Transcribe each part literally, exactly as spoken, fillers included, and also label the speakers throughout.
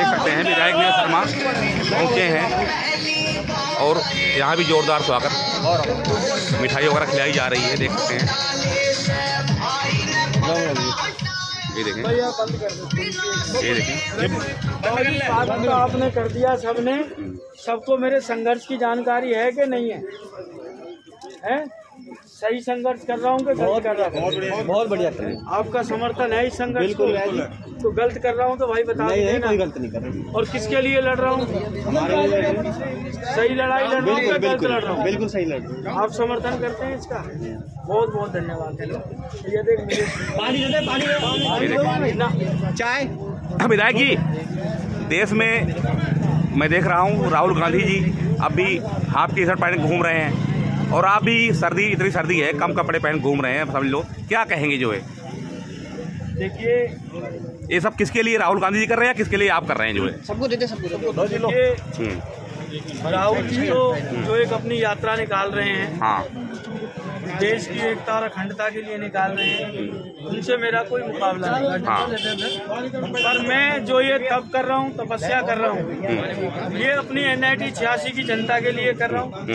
Speaker 1: देख सकते हैं विधायक नीरज शर्मा पहुँचे हैं और यहाँ भी जोरदार स्वागत, मिठाई वगैरह खिलाई जा रही है, देख सकते हैं। ये देखें, ये देखें,
Speaker 2: स्वागत तो आपने कर दिया सबने। सबको मेरे संघर्ष की जानकारी है कि नहीं है? है सही संघर्ष कर रहा हूँ कि गलत कर रहा हूँ?
Speaker 3: बहुत बढ़िया कर रहे हैं।
Speaker 2: आपका समर्थन है इस संघर्ष को?
Speaker 3: बिल्कुल।
Speaker 2: तो गलत कर रहा हूँ तो भाई बता
Speaker 3: नहीं,
Speaker 2: देना।
Speaker 3: कोई गलत नहीं कर रहा।
Speaker 2: और किसके लिए लड़ रहा हूँ? सही लड़ाई लड़ रहा हूँ या गलत लड़ रहा हूँ?
Speaker 3: बिल्कुल सही लड़ रहे हैं।
Speaker 2: आप समर्थन करते हैं इसका? बहुत बहुत धन्यवाद। ये देख पानी दे, पानी
Speaker 3: चाय।
Speaker 1: विधायक जी, देश में मैं देख रहा हूँ राहुल गांधी जी अब भी हाफ टी शर्ट पहन घूम रहे हैं और आप भी सर्दी, इतनी सर्दी है, कम कपड़े पहन घूम रहे हैं, समझ लो, क्या कहेंगे जो है?
Speaker 2: देखिए,
Speaker 1: ये सब किसके लिए राहुल गांधी जी कर रहे हैं, किसके लिए आप कर रहे हैं जो है?
Speaker 3: सबको देते, सबको
Speaker 2: देखिए, राहुल जी तो जो एक अपनी यात्रा निकाल रहे हैं,
Speaker 1: हाँ,
Speaker 2: देश की एकता और अखंडता के लिए निकाल रहे हैं, उनसे मेरा कोई मुकाबला नहीं।
Speaker 1: हाँ।
Speaker 2: पर मैं जो ये तब कर रहा हूँ, तपस्या कर रहा हूँ, ये अपनी एन आई टी छियासी की जनता के लिए कर रहा हूँ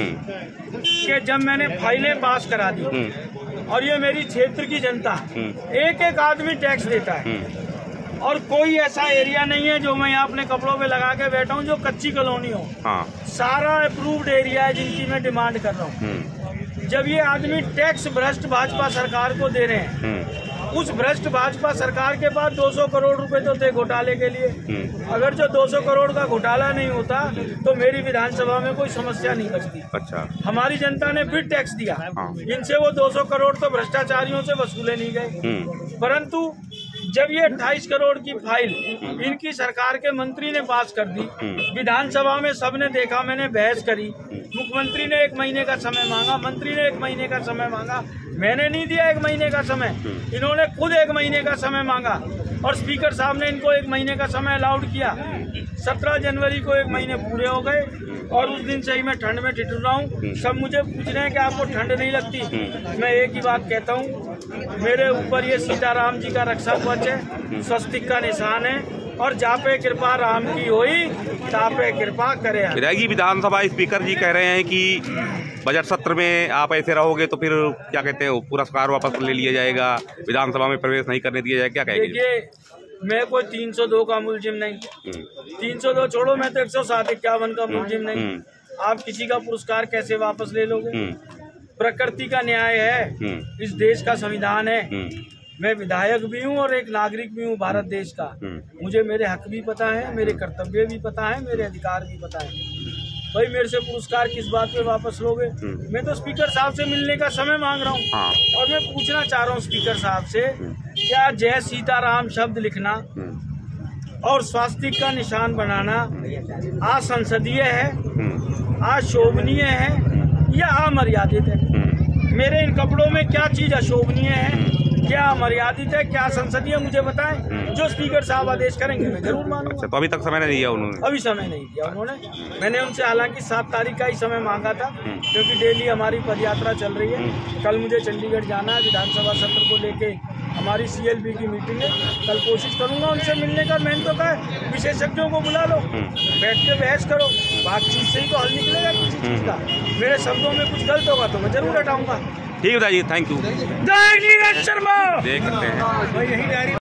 Speaker 2: कि जब मैंने फाइलें पास करा दी और ये मेरी क्षेत्र की जनता, एक एक आदमी टैक्स देता है और कोई ऐसा एरिया नहीं है जो मैं यहाँ अपने कपड़ों पे लगा के बैठा हूँ जो कच्ची कॉलोनी हो।
Speaker 1: हाँ।
Speaker 2: सारा अप्रूव्ड एरिया है जिनकी मैं डिमांड कर रहा हूँ। जब ये आदमी टैक्स भ्रष्ट भाजपा सरकार को दे रहे हैं, उस भ्रष्ट भाजपा सरकार के पास दो सौ करोड़ रुपए तो थे घोटाले के लिए। अगर जो दो सौ करोड़ का घोटाला नहीं होता तो मेरी विधानसभा में कोई समस्या नहीं बचती।
Speaker 1: अच्छा।
Speaker 2: हमारी जनता ने फिर टैक्स दिया।
Speaker 1: हाँ।
Speaker 2: इनसे वो दो सौ करोड़ तो भ्रष्टाचारियों से वसूले नहीं गए, परंतु जब ये अट्ठाईस करोड़ की फाइल इनकी सरकार के मंत्री ने पास कर दी, विधानसभा में सबने देखा, मैंने बहस करी, मुख्यमंत्री ने एक महीने का समय मांगा, मंत्री ने एक महीने का समय मांगा, मैंने नहीं दिया एक महीने का समय, इन्होंने खुद एक महीने का समय मांगा और स्पीकर साहब ने इनको एक महीने का समय अलाउड किया। सत्रह जनवरी को एक महीने पूरे हो गए और उस दिन से ही मैं ठंड में ठिठुर रहा हूँ। सब मुझे पूछ रहे हैं कि आपको ठंड नहीं लगती? मैं एक ही बात कहता हूँ, मेरे ऊपर ये सीताराम जी का रक्षा कवच है, स्वस्तिक का निशान है और जापे कृपा राम की होई तापे कृपा करे।
Speaker 1: विधायक जी, विधानसभा स्पीकर जी कह रहे हैं कि बजट सत्र में आप ऐसे रहोगे तो फिर क्या कहते हैं, पुरस्कार वापस ले लिया जाएगा, विधानसभा में प्रवेश नहीं करने दिया जाएगा, क्या कहेंगे?
Speaker 2: देखिए, मैं कोई तीन सौ दो का मुलजिम नहीं, तीन सौ दो छोड़ो, मैं तो एक सौ सात इक्यावन का मुलजिम नहीं। आप किसी का पुरस्कार कैसे वापस ले लोगे? प्रकृति का न्याय है, इस देश का संविधान है। मैं विधायक भी हूँ और एक नागरिक भी हूँ भारत देश का। मुझे मेरे हक भी पता है, मेरे कर्तव्य भी पता है, मेरे अधिकार भी पता है। भाई मेरे से पुरस्कार किस बात पे वापस लोगे? मैं तो स्पीकर साहब से मिलने का समय मांग रहा हूँ। हाँ। और मैं पूछना चाह रहा हूँ स्पीकर साहब से, क्या जय सीताराम शब्द लिखना और स्वास्तिक का निशान बनाना असंसदीय है, अशोभनीय है या अमर्यादित है? मेरे इन कपड़ों में क्या चीज अशोभनीय है, क्या मर्यादित है, क्या संसदीय, मुझे बताएं। जो स्पीकर साहब आदेश करेंगे मैं जरूर मानूंगा।
Speaker 1: अच्छा, तो अभी तक समय नहीं दिया उन्होंने?
Speaker 2: अभी समय नहीं दिया उन्होंने। मैंने उनसे हालांकि सात तारीख का ही समय मांगा था, क्योंकि डेली हमारी पदयात्रा चल रही है। कल मुझे चंडीगढ़ जाना है, विधानसभा सत्र को लेके हमारी सी एल बी की मीटिंग है। कल कोशिश करूंगा उनसे मिलने का। मैंने तो कहा विशेषज्ञों को बुला लो, बैठ के बहस करो, बातचीत से ही तो हल निकलेगा किसी चीज का। मेरे शब्दों में कुछ गलत होगा तो मैं जरूर हटाऊंगा।
Speaker 1: ठीक है जी, थैंक यू।
Speaker 2: जय नीरज शर्मा।
Speaker 1: देख सकते हैं।